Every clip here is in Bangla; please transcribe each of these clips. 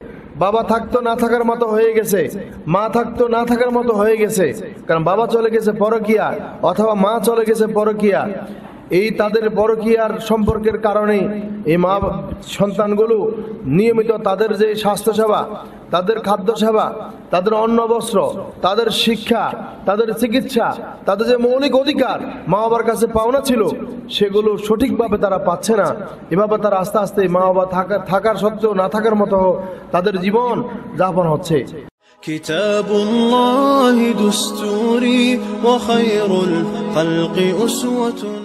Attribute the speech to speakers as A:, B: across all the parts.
A: বাবা থাকতো না থাকার মতো হয়ে গেছে, মা থাকতো না থাকার মতো হয়ে গেছে, কারণ বাবা চলে গেছে পরকীয়া অথবা মা চলে গেছে পরকীয়া। এই তাদের পরকীয়ার সম্পর্কের কারণে এই মা সন্তানগুলো নিয়মিত তাদের যে স্বাস্থ্যসেবা, তাদের খাদ্য সেবা, তাদের অন্ন বস্ত্র, তাদের শিক্ষা, তাদের চিকিৎসা, তাদের যে মৌলিক অধিকার মা বাবার কাছে পাওনা ছিল সেগুলো সঠিকভাবে তারা পাচ্ছে না। এভাবে তারা আস্তে আস্তে মা বাবা থাকার সত্ত্বেও না থাকার মতো তাদের জীবন যাপন হচ্ছে।
B: কিতাবুল্লাহি দুস্তুরি ওয়া খায়রুল খালকি উসওয়াতুনা।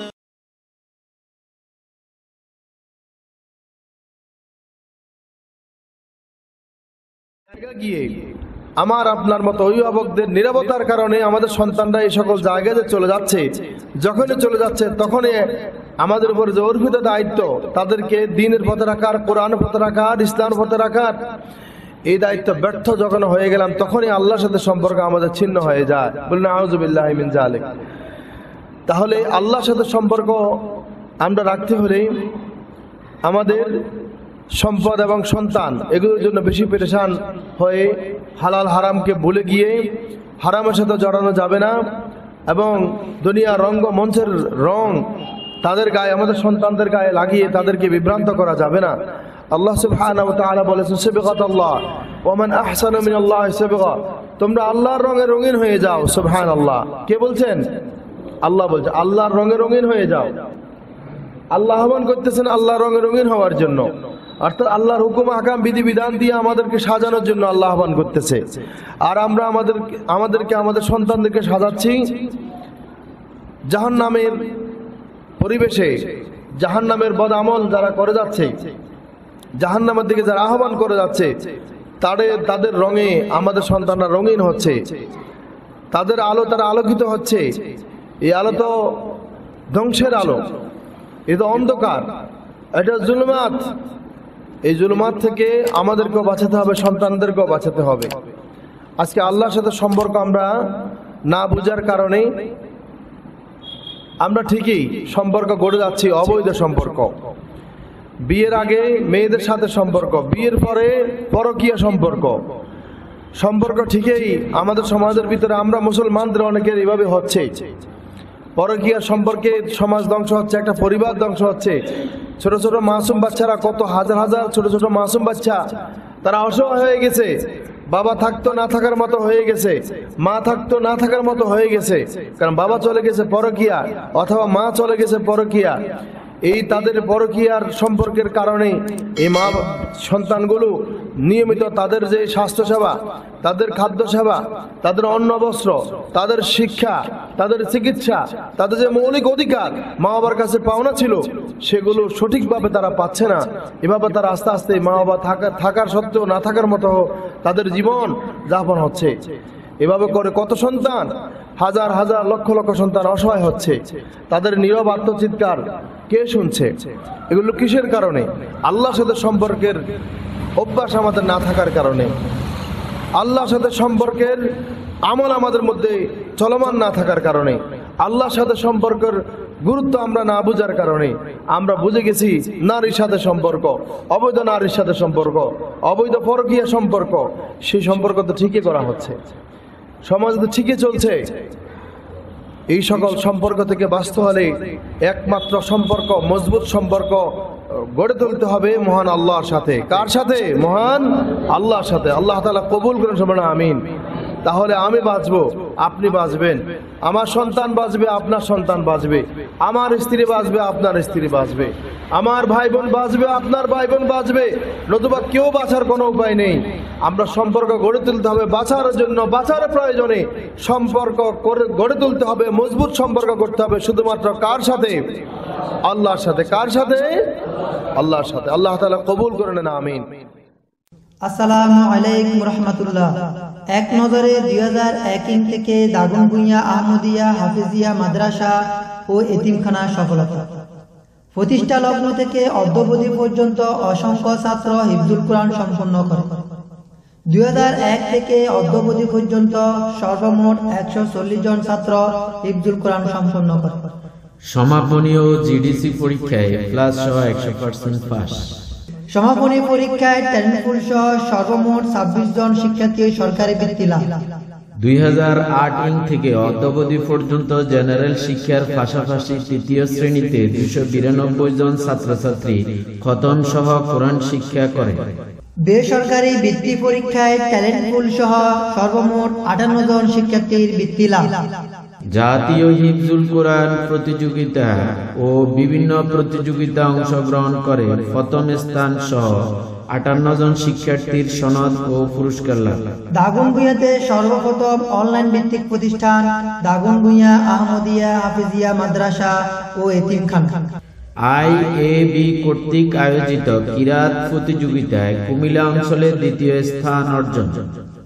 A: গিয়ে আমার আপনার মতো অভিভাবকদের নীরবতার কারণে আমাদের সন্তানরা এই সকল জায়গায় চলে যাচ্ছে। যখনই চলে যাচ্ছে তখনই আমাদের উপর যে অর্পিত দায়িত্ব তাদেরকে দ্বীনের পথে রাখার, কোরআনের পথে রাখার, ইসলামের পথে রাখার, এই দায়িত্ব ব্যর্থ যখন হয়ে গেলাম তখনই আল্লাহর সাথে সম্পর্ক আমাদের ছিন্ন হয়ে যায়। বললেন আউযু বিল্লাহি মিন যালিক। তাহলে আল্লাহর সাথে সম্পর্ক আমরা রাখতে হলে আমাদের সম্পদ এবং সন্তান এগুলোর জন্য বেশি পেরেশান হয়ে হালাল হারামকে ভুলে গিয়ে হারামের সাথে জড়ানো যাবে না, এবং দুনিয়ার রঙ্গমঞ্চের রং তাদের গায়ে, আমাদের সন্তানদের গায়ে লাগিয়ে তাদেরকে বিভ্রান্ত করা যাবে না। আল্লাহ সুবহানাহু ওয়া তাআলা বলেছেন সিবগাতাল্লাহ ওয়া মান আহসানু মিনাল্লাহি সিবগা, তোমরা আল্লাহর রঙে রঙিন হয়ে যাও। সুবহানাল্লাহ। কে বলছেন? আল্লাহ বলছেন আল্লাহর রঙে রঙিন হয়ে যাও। আল্লাহ আহ্বান করতেছেন আল্লাহর রঙে রঙিন হওয়ার জন্য, অর্থাৎ আল্লাহর হুকুম আহকাম বিধিবিধান দিয়ে আমাদেরকে সাজানোর জন্য আল্লাহ আহ্বান করতেছে। আর আমরা আমাদেরকে আমাদের সন্তানদেরকে সাজাচ্ছি জাহান্নামের পরিবেশে, জাহান্নামের বদ আমল যারা করে যাচ্ছে, জাহান্নামের দিকে যারা আহ্বান করে যাচ্ছে তাদের রঙে আমাদের সন্তানরা রঙিন হচ্ছে, তাদের আলো তারা আলোকিত হচ্ছে। এই আলো তো ধ্বংসের আলো, এটা অন্ধকার, এটা জুলুমাত। এই জুলুমাত থেকে আমাদেরকেও বাঁচাতে হবে, সন্তানদেরকেও বাঁচাতে হবে। আজকে আল্লাহর সাথে সম্পর্ক আমরা না বুঝার কারণে আমরা ঠিকই সম্পর্ক গড়ে যাচ্ছি, অবৈধ সম্পর্ক। বিয়ের আগে মেয়েদের সাথে সম্পর্ক, বিয়ের পরে পরকীয়া সম্পর্ক ঠিকই আমাদের সমাজের ভিতরে আমরা মুসলমানদের অনেকের এইভাবে হচ্ছে। পরকীয়া সম্পর্কে সমাজ ধ্বংস হচ্ছে, একটা পরিবার ধ্বংস হচ্ছে। ছোট ছোট মাসুম বাচ্চারা, কত হাজার হাজার ছোট ছোট মাসুম বাচ্চা, তারা অসহায় হয়ে গেছে। বাবা থাকতো না থাকার মতো হয়ে গেছে, মা থাকতো না থাকার মতো হয়ে গেছে, কারণ বাবা চলে গেছে পরকীয়া অথবা মা চলে গেছে পরকীয়া। এই তাদের পরকীয়ার সম্পর্কের কারণে এই মা সন্তানগুলো নিয়মিত তাদের যে স্বাস্থ্যসেবা, তাদের খাদ্য সেবা, তাদের অন্ন বস্ত্র, তাদের শিক্ষা, তাদের চিকিৎসা, তাদের যে মৌলিক অধিকার মা বাবার কাছে পাওনা ছিল সেগুলো সঠিকভাবে তারা পাচ্ছে না। এভাবে তারা আস্তে আস্তে মা বাবা থাকার সত্ত্বেও না থাকার মতো তাদের জীবন যাপন হচ্ছে। এভাবে করে কত সন্তান, হাজার হাজার লক্ষ লক্ষ সন্তান অসহায় হচ্ছে। তাদের নীরব আত্মচিৎকার কে শুনছে? এগুলো কিসের কারণে? আল্লাহর সাথে সম্পর্কের অভ্যাস আমাদের না থাকার কারণে, আল্লাহর সাথে সম্পর্কের আমল আমাদের মধ্যে চলমান না থাকার কারণে, আল্লাহর সাথে সম্পর্কের গুরুত্ব আমরা না বুঝার কারণে আমরা বুঝে গেছি নারীর সাথে সম্পর্ক, অবৈধ নারীর সাথে সম্পর্ক, অবৈধ পরকীয়া সম্পর্ক। সেই সম্পর্ক তো ঠিকই করা হচ্ছে, সমাজ তো ঠিকই চলছে। এই সকল সম্পর্ক থেকে বাঁচতে হলে একমাত্র সম্পর্ক, মজবুত সম্পর্ক গড়ে তুলতে হবে মহান আল্লাহর সাথে। কার সাথে? মহান আল্লাহর সাথে। আল্লাহ তাআলা কবুল করেন সবাই আমিন। তাহলে আমি বাঁচবো, আপনি বাঁচবেন, আমার সন্তান বাঁচবে, আপনার সন্তান বাঁচবে, আমার স্ত্রী বাঁচবে, আপনার স্ত্রী বাঁচবে, আমার ভাই বোন বাঁচবে, আপনার ভাই বোন বাঁচবে, নতুবা কেউ বাঁচার কোনো উপায় নেই। আমরা সম্পর্ক গড়ে তুলতে হবে, বাঁচার জন্য, বাঁচার প্রয়োজনে সম্পর্ক গড়ে তুলতে হবে, মজবুত সম্পর্ক করতে হবে। শুধুমাত্র কার সাথে? আল্লাহর সাথে। কার সাথে? আল্লাহর সাথে। আল্লাহ তাআলা কবুল করে নেন আমিন।
C: আসসালামু আলাইকুম রাহমাতুল্লাহ। এক নজরে 2001 থেকে দাগনভূঞা আহমদিয়া হাফেজিয়া মাদ্রাসা ও এতিমখানা সফলতা। প্রতিষ্ঠা লগ্ন থেকে অদ্যাবধি পর্যন্ত অসংখ্য ছাত্র হিফজুল কোরআন সম্পন্ন করে। 2001 থেকে অদ্যাবধি পর্যন্ত সর্বমোট 140 জন ছাত্র হিফজুল কোরআন সম্পন্ন করে।
D: সমাপনী ও জিডিসি পরীক্ষায় প্লাস সহ 100% পাস।
C: সমাপনী পরীক্ষায় ট্যালেন্ট পুল সহ সর্বমোট 26 জন শিক্ষার্থী সরকারি বৃত্তি লাভ।
D: 2008 ইং থেকে অদ্যাবধি পর্যন্ত জেনারেল শিক্ষার পাশাপাশি তৃতীয় শ্রেণীতে 292 জন ছাত্রছাত্রী খতম সহ কোরআন শিক্ষা করে।
C: বেসরকারি বৃত্তি পরীক্ষায় ট্যালেন্ট পুল সহ সর্বমোট 58 জন শিক্ষার্থীর বৃত্তি লাভ।
D: জাতীয় হিফজুল কোরআন প্রতিযোগিতা ও বিভিন্ন প্রতিযোগিতা অংশগ্রহণ করে প্রথম স্থান সহ 58 জন শিক্ষার্থীর সনদ ও পুরস্কার লাভ।
C: দাগনভূঞাতে সর্বপ্রথম অনলাইন ভিত্তিক প্রতিষ্ঠান দাগনভূঞা আহমদিয়া হাফিজিয়া মাদ্রাসা ও এতিমখানা।
D: IAB কর্তৃক আয়োজিত কিরাত প্রতিযোগিতায় কুমিল্লা অঞ্চলে দ্বিতীয় স্থান অর্জন।